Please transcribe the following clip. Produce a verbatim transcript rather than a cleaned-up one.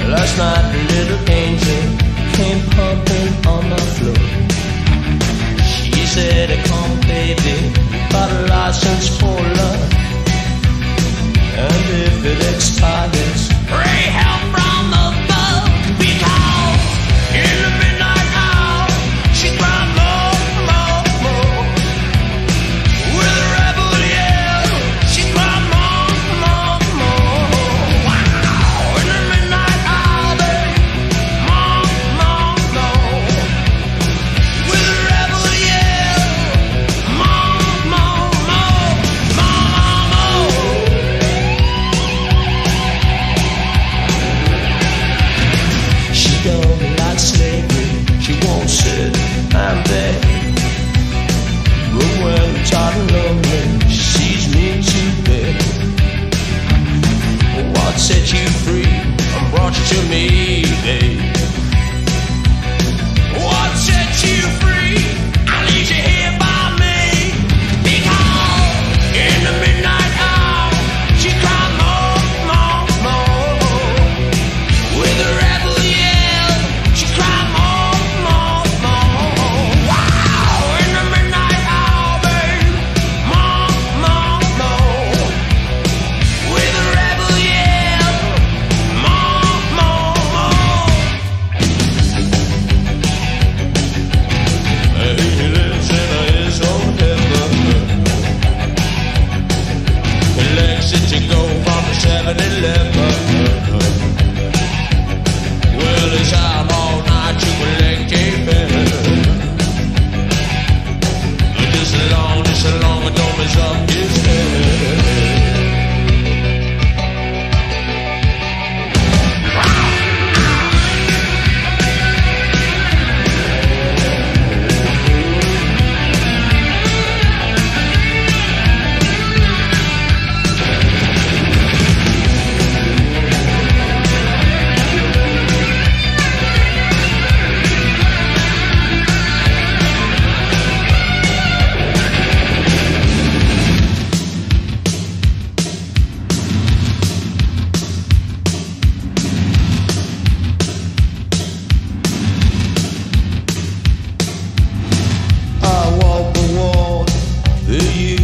Last night a little angel came pumping on my floor. She said, come baby, got a license for love, and if it expires, pray help from above. Because in the midnight hour she cried more, more, more. With a rebel yell she cried more, more, more. Wow! In the midnight hour, baby, more, more, more. With a rebel yell, more, more, more, more, more. She don't like slavery, she won't sit and beg. But when I'm tired and lonely, she sees me too big. What set you free and brought you to me, babe? What set you free? I leave you here by me. Because in the midnight hour she cried more, more, more. With a rebel yell she cried more, more, more. Wow! In the midnight hour, babe, more, more, more. With a rebel yell, more, more, more. He lives in his own heaven. He likes it to go from the seven eleven. Well, he's out all night to collect a penny. Just as long, just as long as don't mess up his head. I walk the walk that you